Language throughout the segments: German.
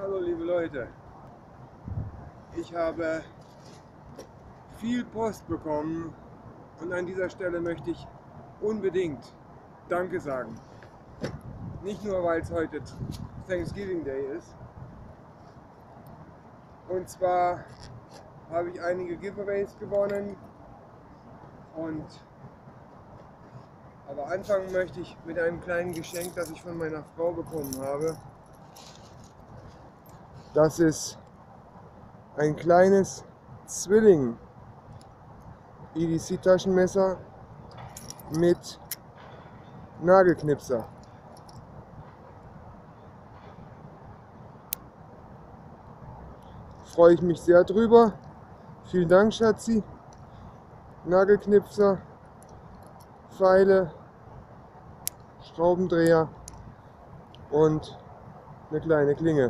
Hallo liebe Leute, ich habe viel Post bekommen und an dieser Stelle möchte ich unbedingt Danke sagen. Nicht nur, weil es heute Thanksgiving Day ist. Und zwar habe ich einige Giveaways gewonnen. Aber anfangen möchte ich mit einem kleinen Geschenk, das ich von meiner Frau bekommen habe. Das ist ein kleines Zwilling EDC Taschenmesser mit Nagelknipser. Freue ich mich sehr drüber. Vielen Dank, Schatzi. Nagelknipser, Pfeile, Schraubendreher und eine kleine Klinge.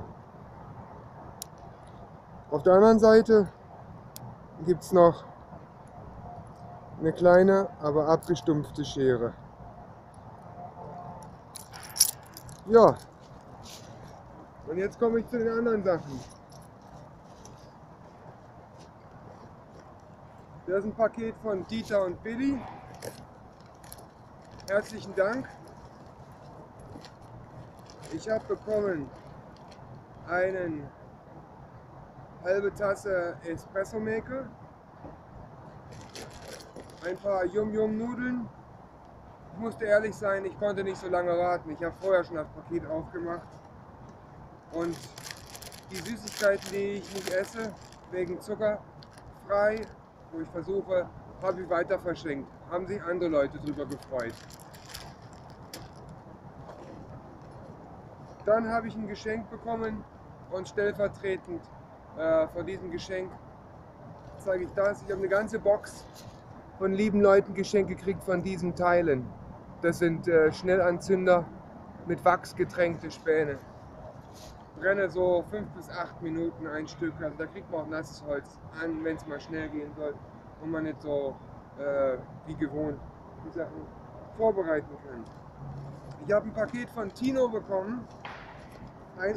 Auf der anderen Seite gibt es noch eine kleine, aber abgestumpfte Schere. Ja, und jetzt komme ich zu den anderen Sachen. Das ist ein Paket von Dieter und Billy. Herzlichen Dank. Ich habe bekommen eine halbe Tasse Espresso Maker, ein paar Yum-Yum-Nudeln. Ich musste ehrlich sein, ich konnte nicht so lange warten. Ich habe vorher schon das Paket aufgemacht. Und die Süßigkeiten, die ich nicht esse, wegen zuckerfrei, wo ich versuche, habe ich weiter verschenkt. Haben sich andere Leute darüber gefreut. Dann habe ich ein Geschenk bekommen und stellvertretend von diesem Geschenk zeige ich das. Ich habe eine ganze Box von lieben Leuten geschenkt gekriegt von diesen Teilen. Das sind Schnellanzünder mit Wachs getränkte Späne. Brenne so 5 bis 8 Minuten ein Stück. Also da kriegt man auch nasses Holz an, wenn es mal schnell gehen soll und man nicht so wie gewohnt die Sachen vorbereiten kann. Ich habe ein Paket von Tino bekommen, ein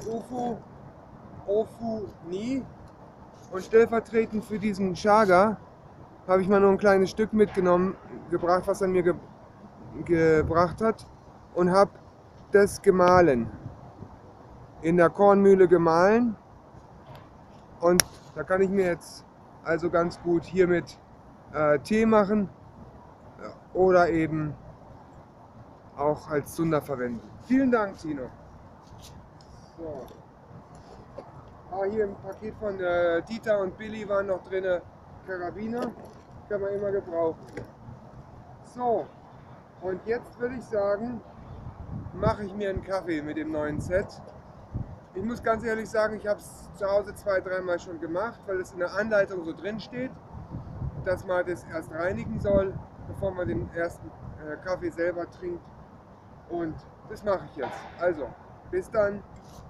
Ofuni, und stellvertretend für diesen Chaga habe ich mal nur ein kleines Stück gebracht, was er mir gebracht hat, und habe das gemahlen. In der Kornmühle gemahlen, und da kann ich mir jetzt also ganz gut hiermit Tee machen oder eben auch als Zunder verwenden. Vielen Dank, Tino. So. Hier im Paket von Dieter und Billy waren noch drin Karabiner, kann man immer gebrauchen. So, und jetzt würde ich sagen, mache ich mir einen Kaffee mit dem neuen Set. Ich muss ganz ehrlich sagen, ich habe es zu Hause 2-3 Mal schon gemacht, weil es in der Anleitung so drin steht, dass man das erst reinigen soll, bevor man den ersten Kaffee selber trinkt. Und das mache ich jetzt. Also, bis dann.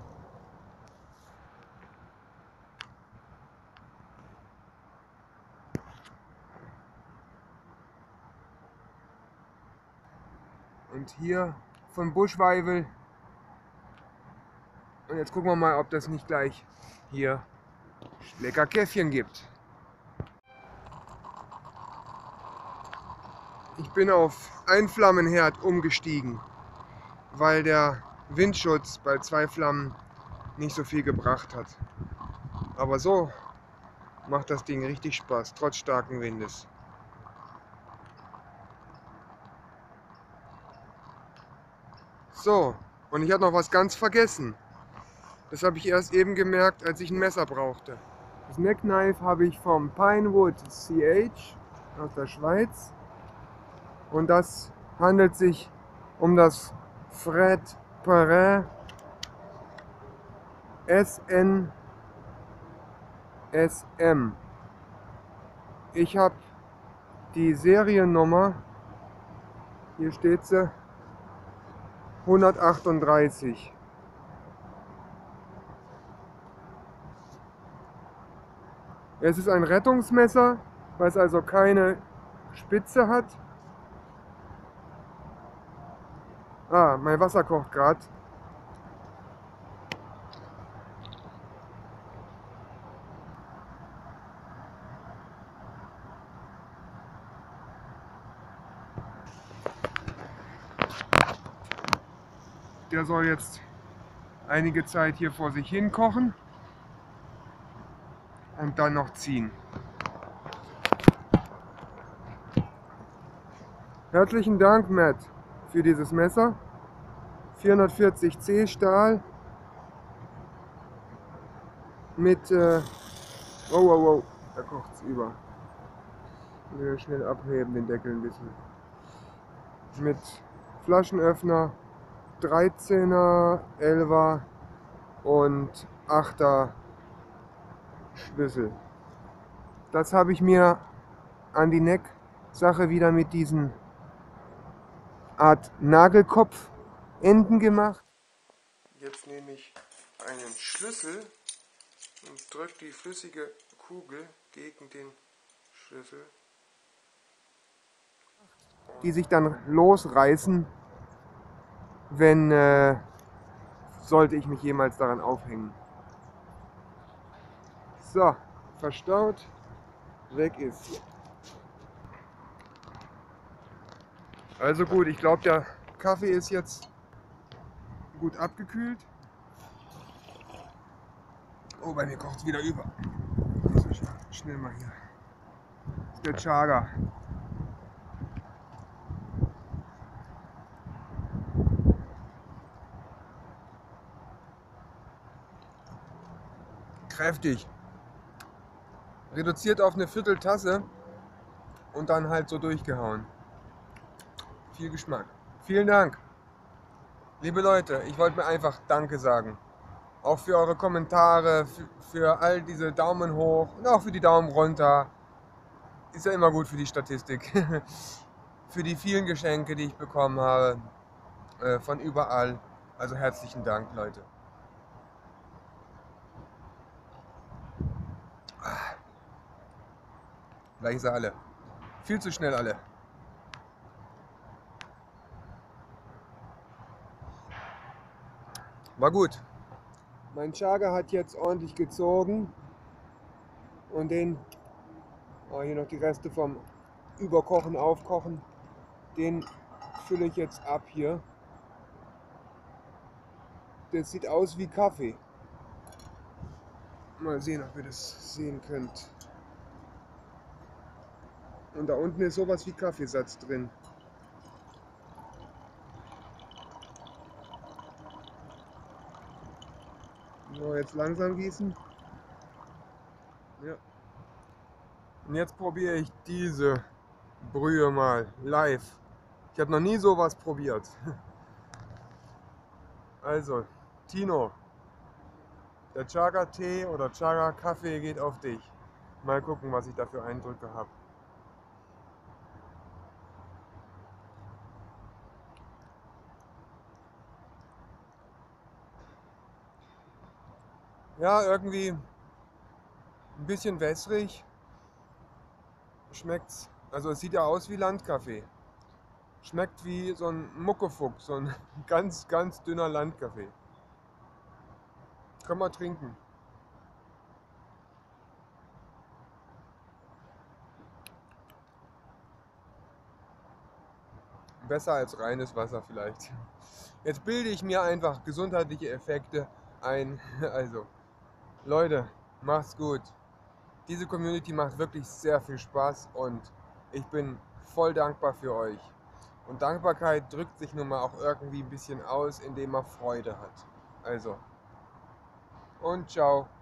Und hier von Buschweivel. Und jetzt gucken wir mal, ob das nicht gleich hier lecker Käffchen gibt. Ich bin auf Einflammenherd umgestiegen, weil der Windschutz bei 2 Flammen nicht so viel gebracht hat. Aber so macht das Ding richtig Spaß, trotz starken Windes. So, und ich hatte noch was ganz vergessen. Das habe ich erst eben gemerkt, als ich ein Messer brauchte. Das Neckknife habe ich vom Pinewood CH aus der Schweiz. Und das handelt sich um das Fred Perrin SN SM. Ich habe die Seriennummer, hier steht sie, 138. Es ist ein Rettungsmesser, was also keine Spitze hat. Mein Wasser kocht gerade. Der soll jetzt einige Zeit hier vor sich hin kochen und dann noch ziehen. Herzlichen Dank, Matt, für dieses Messer. 440C Stahl mit oh, oh, oh, da kocht es über. Ich will schnell abheben, den Deckel ein bisschen. Mit Flaschenöffner, 13er, 11er und 8er Schlüssel. Das habe ich mir an die Necksache wieder mit diesen Art Nagelkopfenden gemacht. Jetzt nehme ich einen Schlüssel und drücke die flüssige Kugel gegen den Schlüssel, die sich dann losreißen, wenn sollte ich mich jemals daran aufhängen. So, verstaut, weg ist. Also gut, ich glaube, der Kaffee ist jetzt gut abgekühlt. Oh, bei mir kocht es wieder über. Also schnell mal hier. Das ist der Chaga. Kräftig. Reduziert auf eine Vierteltasse und dann halt so durchgehauen. Viel Geschmack. Vielen Dank. Liebe Leute, ich wollte mir einfach Danke sagen. Auch für eure Kommentare, für all diese Daumen hoch und auch für die Daumen runter. Ist ja immer gut für die Statistik. Für die vielen Geschenke, die ich bekommen habe. Von überall. Also herzlichen Dank, Leute. Gleich ist er alle. Viel zu schnell alle. War gut. Mein Chaga hat jetzt ordentlich gezogen. Und den, oh, hier noch die Reste vom Überkochen, Aufkochen, den fülle ich jetzt ab hier. Das sieht aus wie Kaffee. Mal sehen, ob ihr das sehen könnt. Und da unten ist sowas wie Kaffeesatz drin. So, jetzt langsam gießen. Ja. Und jetzt probiere ich diese Brühe mal live. Ich habe noch nie sowas probiert. Also, Tino, der Chaga Tee oder Chaga Kaffee geht auf dich. Mal gucken, was ich da für Eindrücke habe. Ja, irgendwie ein bisschen wässrig. Schmeckt's, also es sieht ja aus wie Landkaffee. Schmeckt wie so ein Muckefuck, so ein ganz, ganz dünner Landkaffee. Kann man trinken. Besser als reines Wasser vielleicht. Jetzt bilde ich mir einfach gesundheitliche Effekte ein. Also, Leute, macht's gut. Diese Community macht wirklich sehr viel Spaß und ich bin voll dankbar für euch. Und Dankbarkeit drückt sich nun mal auch irgendwie ein bisschen aus, indem man Freude hat. Also, und ciao.